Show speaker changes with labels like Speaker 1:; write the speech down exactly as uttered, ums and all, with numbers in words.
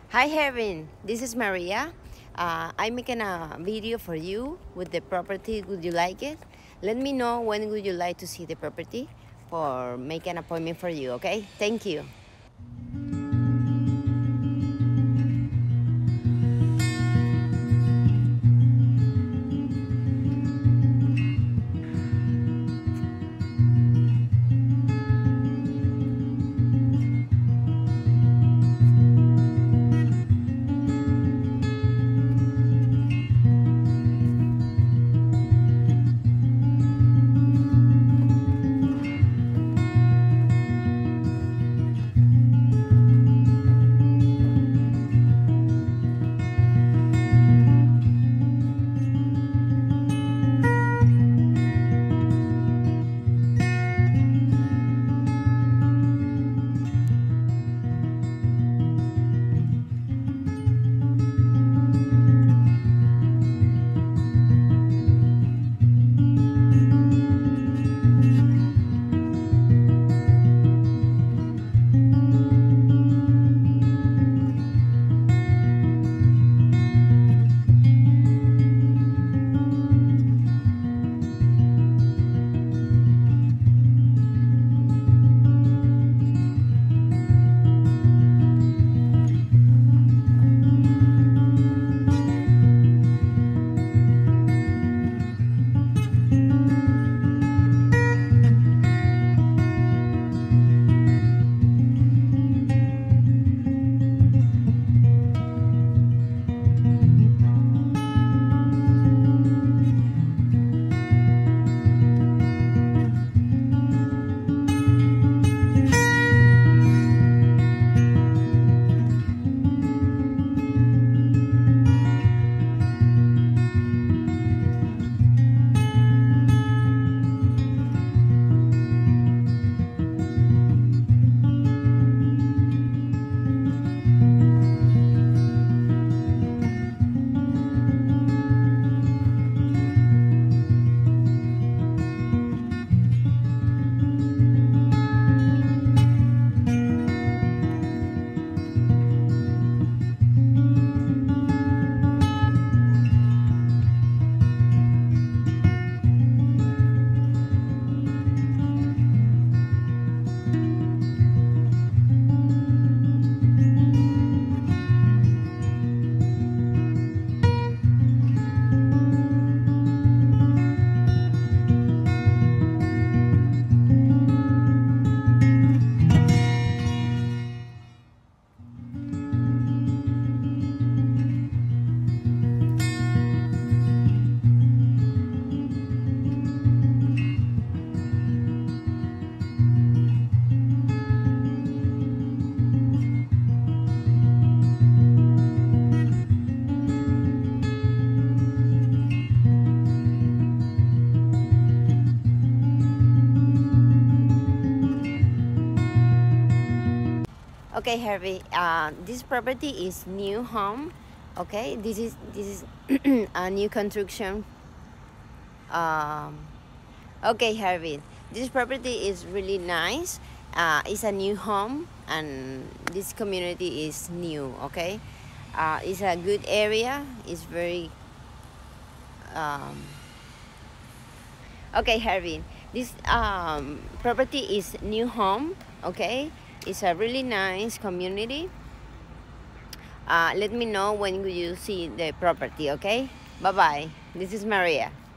Speaker 1: Hi, Hervin. This is Maria. Uh, I'm making a video for you with the property. Would you like it? Let me know when would you like to see the property or make an appointment for you, okay? Thank you. Okay, Harvey. Uh, this property is new home. Okay, this is this is a new construction. Um, okay, Harvey. This property is really nice. Uh, it's a new home, and this community is new. Okay, uh, it's a good area. It's very. Um, okay, Harvey. This um, property is new home. Okay. It's a really nice community. Uh, let me know when you see the property, okay? Bye-bye. This is Maria.